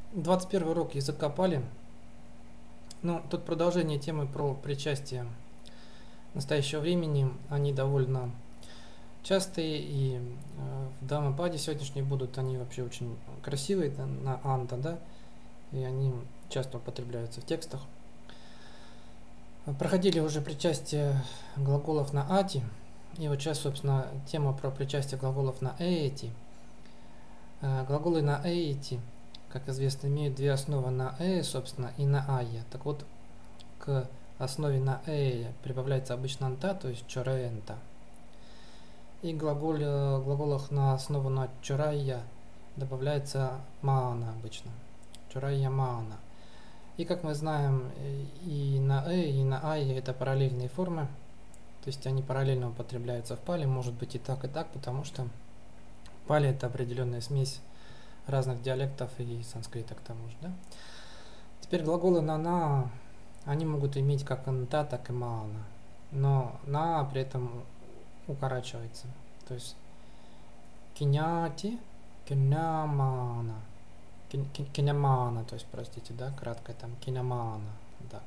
21 урок языка Пали. Ну, тут продолжение темы про причастие настоящего времени. Они довольно частые, и в Дhammapada сегодняшние будут они вообще очень красивые, на анта, да, и они часто употребляются в текстах. Проходили уже причастие глаголов на ати, и вот сейчас, собственно, тема про причастие глаголов на эти. Глаголы на эти, как известно, имеют две основы на собственно, и на ая. Так вот, к основе на прибавляется обычно анта, то есть чораента. И глаголах на основу на чорая добавляется маана обычно. Чорая маана. И как мы знаем, и на и на ай это параллельные формы. То есть они параллельно употребляются в пали, может быть и так, потому что пали это определенная смесь разных диалектов и санскрита к тому же. Да? Теперь глаголы на они могут иметь как анта, так и маана. Но на при этом укорачивается. То есть киняти, кинямана. Кинямана, то есть, простите, да, краткое там, кинямана. Да,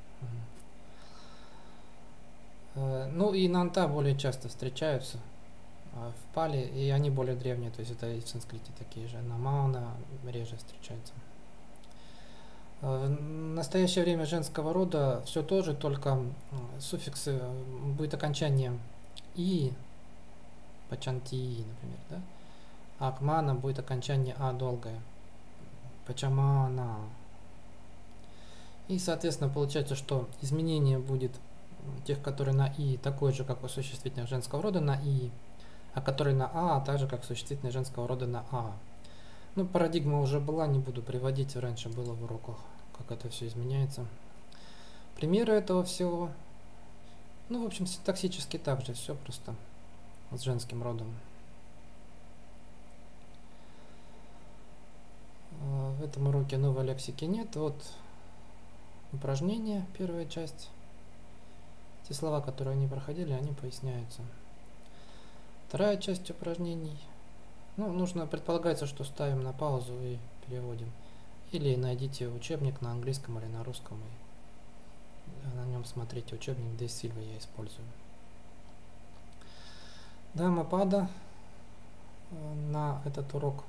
вот. Ну и нанта более часто встречаются в пали, и они более древние, то есть это и в санскрите такие же. Намана реже встречаются. В настоящее время женского рода все то же, только суффиксы будет окончание и, пачанти, например, да? А кмана будет окончание а долгое, пачамана. И, соответственно, получается, что изменение будет тех, которые на и, такое же, как у существительных женского рода на и, а которые на а так же, как существительные женского рода на а. Ну, парадигма уже была, не буду приводить, раньше было в уроках, как это все изменяется. Примеры этого всего. Ну, в общем, синтаксически так же, все просто с женским родом. В этом уроке новой лексики нет. Вот упражнение, первая часть. Те слова, которые они проходили, они поясняются. Вторая часть упражнений. Ну, предполагается, что ставим на паузу и переводим. Или найдите учебник на английском или на русском и на нем смотрите. Учебник Де Сильва я использую. Дhammapada на этот урок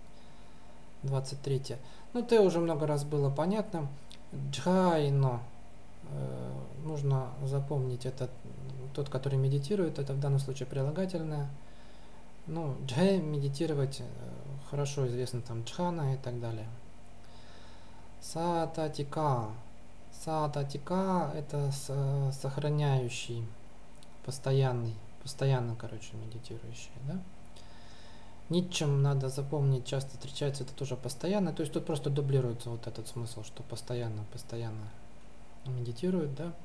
23. Ну, это уже много раз было понятно. Джхайно. Нужно запомнить, это тот, который медитирует, это в данном случае прилагательное. Ну, джхай медитировать хорошо известно, там джхана и так далее. Сататика. Сататика это сохраняющий, постоянно, короче, медитирующий, да? Ничем надо запомнить, часто встречается это тоже постоянно, то есть тут просто дублируется вот этот смысл, что постоянно медитирует, да?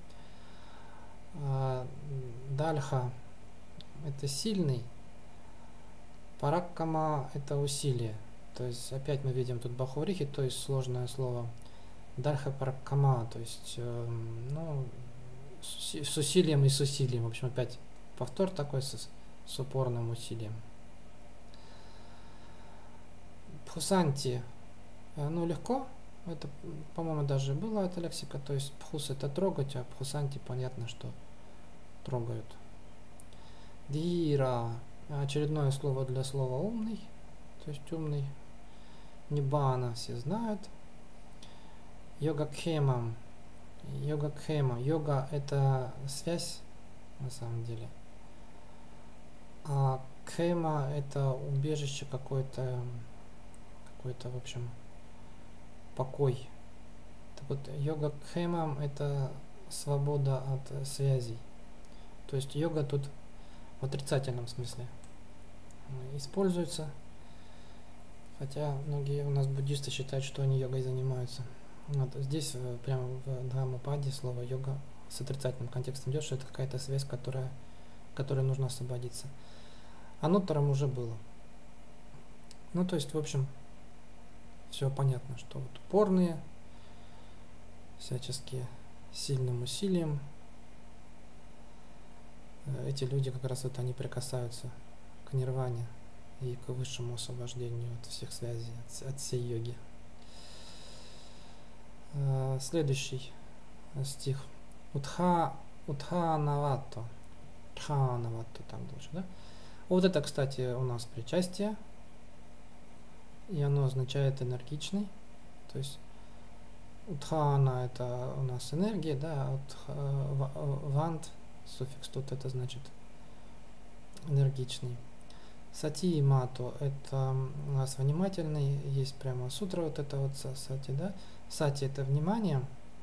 Дальха это сильный, параккама это усилие, то есть опять мы видим тут бахурихи, то есть сложное слово. Дальха параккама, то есть с усилием и с усилием, в общем опять повтор такой с упорным усилием. Пхусанти, ну легко, это, по-моему, даже была эта лексика, то есть пхус это трогать, а пхусанти понятно, что трогают. Дира, очередное слово для слова умный, то есть умный. Ниббана все знают. Йога-кхема. Йога-кхема. Йога это связь, на самом деле. А кхема это убежище какое-то, в общем, покой. Так вот, йога-кхема это свобода от связей. То есть йога тут в отрицательном смысле используется. Хотя многие у нас буддисты считают, что они йогой занимаются. Вот здесь прямо в Дхаммападе слово йога с отрицательным контекстом идет, что это какая-то связь, которой нужно освободиться. Ануттерам уже было. Ну, то есть, в общем, все понятно, что вот упорные, всячески сильным усилием, эти люди как раз вот они прикасаются к нирване и к высшему освобождению от всех связей, от всей йоги. Следующий стих. Утханавато. Тханавато там дальше, да? Вот это, кстати, у нас причастие. И оно означает энергичный. То есть утхана это у нас энергия, да, вант, суффикс тут это значит энергичный. Сати и мато это у нас внимательный, есть прямо сутра вот это вот сати, да. Сати это внимание,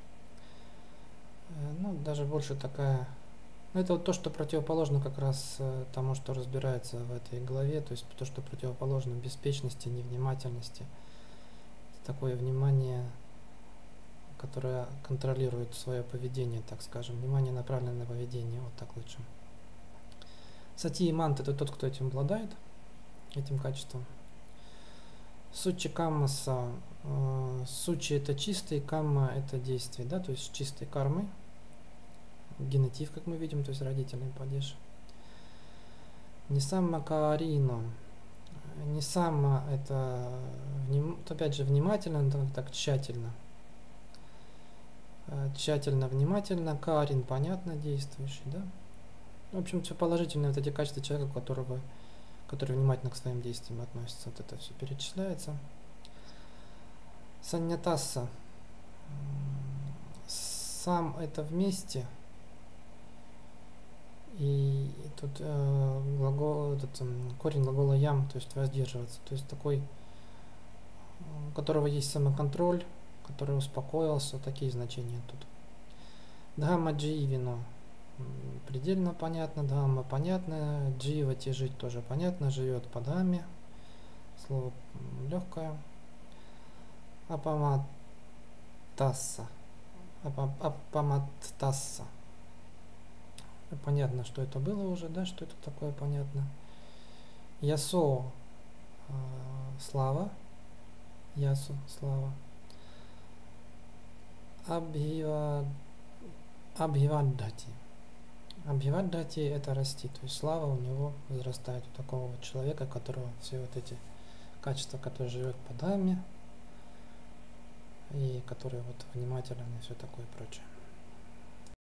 ну даже больше такая, это вот то, что противоположно как раз тому, что разбирается в этой главе, то есть то, что противоположно беспечности, невнимательности. Такое внимание, которое контролирует свое поведение, так скажем, внимание направленное на поведение, вот так лучше. Сати и мант это тот, кто этим обладает, этим качеством. Сучи каммаса, сучи это чистый, камма это действие, да, то есть чистой кармой. Генетив, как мы видим, то есть родительный падеж. Нисамма каарино. Нисамма это, опять же, внимательно, так тщательно. Тщательно, внимательно. Каарин, понятно, действующий, да. В общем, все положительные вот эти качества человека, который внимательно к своим действиям относится. Вот это все перечисляется. Саннятасса. Сам это вместе. И тут корень глагола ям, то есть воздерживаться. То есть такой, у которого есть самоконтроль, который успокоился, такие значения тут. Дхамма дживино. Предельно понятно, дхамма понятно, дживати жить тоже понятно, живет по дхамме, слово легкое. Апаматтасса. Апаматтасса. Понятно, что это было уже, да, что это такое понятно. Ясо слава. Ясу слава. Абхиваддати. Абхиваддати это расти, то есть слава у него возрастает, у такого вот человека, которого все вот эти качества, который живет по дхамме и который вот внимателен и все такое прочее.